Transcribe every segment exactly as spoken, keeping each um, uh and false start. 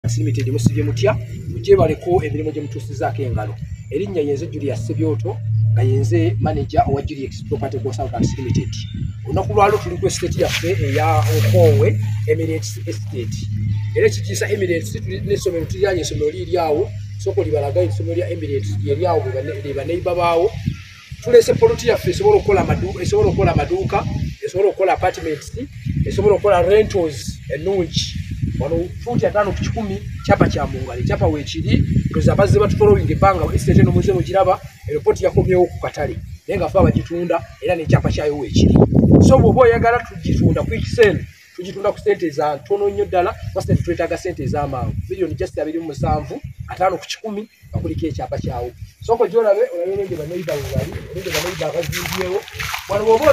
Limited musibye mutya muje baleko emirimu gye mutusizaako engalo erinnya yenze Julius Sebyoto nga yenze manager owa Julius Property Consultants Limited. Olunaku lwalo tuli ku estate yaffe eya NKOOWE Emirates Estate. Era ekitiisa Emirates n'essomero tuliranye essomero liri awo soko libalaga essomero lya Emirates lyeri awo beba neighbor baawo. Tulese poloti yaffe esobola okukola amaduuka esobola okukola amaduuka esobola okukola apartments esobola okukola rentals ennungi. Wano futi atano ku kikumi chapa kya mungali chapa wechiri kuza bazi batu following ebanga estate no muze mugiraba report yakomyewo ku katale nenga fa bagitunda era ne chapa kyayo wechiri so bobo yagala tugitunda ku kisente tugitunda ku sente za tono nnyo ddala basta twetaga sente za mangu video ni just abiri mu musanvu atano ku kikumi bakulike chapa kyawo so ko jorabe olalenge ba neighbor wali olenge ba neighbor bazimbiyewo wano bobo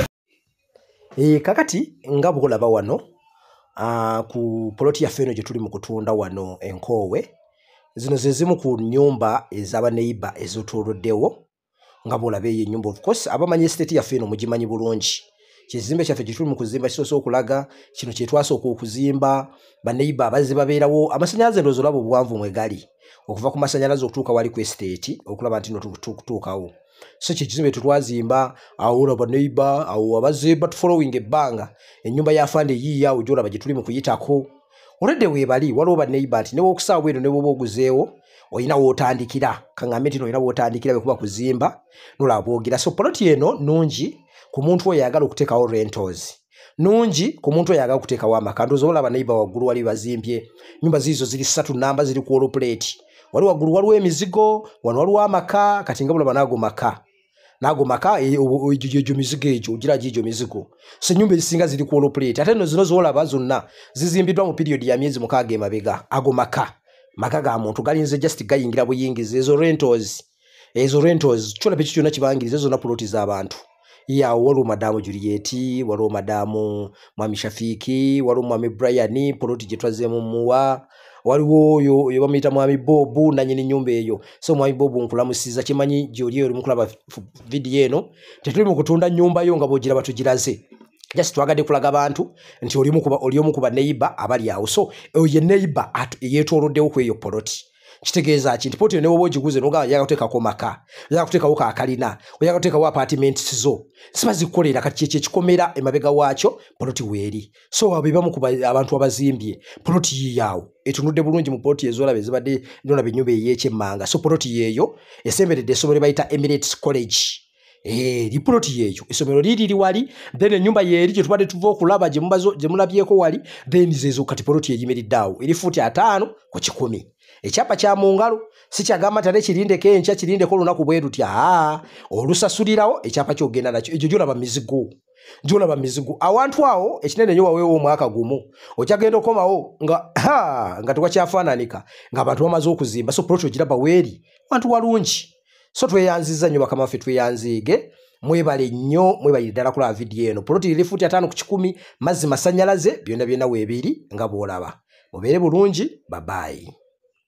eh kakati ngabo kolaba wano Uh, ku poloti ya feno jetuli mukutunda wano NKOOWE zino zezimu ku nyumba ezaba neighbor ezotoloddewo nga bolabe ye nyumba of course abamanyi estate ya feno mugimanyi bulungi kizimbe kyaffe kituli mukuzimba kisoso okulaga kino kyetwaso okuzimba ba neighbor abazi babeerawo amasanyalaze ndozo labo buwanvu mwegali okuva ku masanyalaze okutuuka wali ku estate okulaba nti no tukutuukawo so kizimbe tutwazimba awo ba neighbor awo abazimba following ebanga enyumba ya fande yiya ojola bagituli mu kuyitako olede webali waliwo ba neighbor ati newo okusawo eno newo boguzeewo oyina wotandikira kangambe ntino oyina wotandikira bekuba kuzimba nola bogira so poloti eno nungi ku muntu oyo ayagala okuteekawo rentals nungi ku muntu oyo ayagala okuteekawo amaka ndozo ola ba neighbor waggulu wali bazimbye nyumba zizo ziri ssatu namba ziri ku all plate wali waggulu waliwo emizigo wano waliwo amaka kati nga bulaba nago maka nago maka ejo mizigo ejo ogira gijo mizigo so nyumba ezisinga ziri ku all plate ate no zino zolaba zonna zizimbiddwa mu period ya myezi mukaaga emabega ago maka maka ga muntu galinze just gayingira buyingize ezo rentals ezo rentals chola pechi kyona kibangiriza ezo na ploti z'abantu ya waliwo madamu Juliet waliwo madamu Mwami Shafiki waliwo Mwami Brian ploti gye twazemu muwa waliwo yo yo bamita Mwami Bobu na nyini nyumba eyo so Mwami Bobu nkulamusiza kimanyi gyoli eri mukulaba video eno tetuli mu kutunda nyumba yo nga bogira batugiraze just twagade kulaga abantu nti oli mu kuba oli omu kuba neighbor abali awo so ye neighbor yetoloddewo ku eyo poloti kitegeeza ki nti poloti newo bogiguze noga yaga kuteka ko maka yaga kuteka ko akalina yaga kuteka wa apartments zo sibazi kukolera kati kye kikomera emabega wacho poloti weri so abiba mu kuba abantu abazimbye poloti yawo etunudde bulungi mu poloti ezola bezibadde ndona binyumba yeche manga so poloti yeyo esemberedde somero bayita Emirates College. Eh li poloti yeyo isomero liri liwali then enyumba yeri gye tubadde tuva okulaba gye mubazo gye mulabyeko wali then zezo kati poloti yeyimeriddawo eri futi atano ku kikumi echapa kya mungalo si kyagamba tale kirinde kencha kirinde ko lunaku bweru tya ah olusasulirawo echapa kyogenda nakyo ejo jola ba mizigo jola ba mizigo awantu awo ekinene nyo wawewo omwaka gumu okyagenda okomawo nga ha nga tukyafaananika nga abantu bamaze okuzimba so poloti ogiraba weri wantu walungi so tweyanziza nyo bakama ffe tweyanzige mwebale nnyo mwebale ddala kula video eno poloti iri futi atano ku kikumi mazzi masanyalaze byonna byonna weebiri nga bwolaba mubeere bulungi bye bye.